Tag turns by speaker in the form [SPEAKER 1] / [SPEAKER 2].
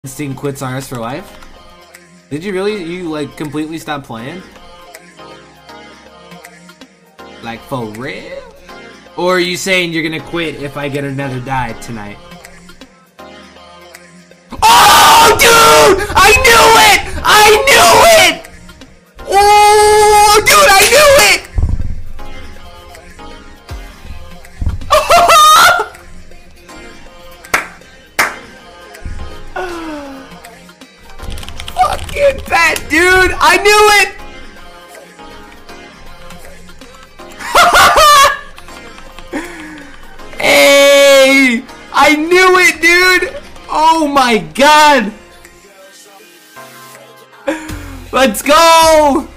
[SPEAKER 1] Sting quits Rs for life? Did you really? You like completely stop playing? Like for real? Or are you saying you're gonna quit if I get another die tonight? Oh, dude! I knew it! I knew it! Oh, dude, I knew it! Fucking fat dude! I knew it! Hey! I knew it, dude! Oh my god! Let's go!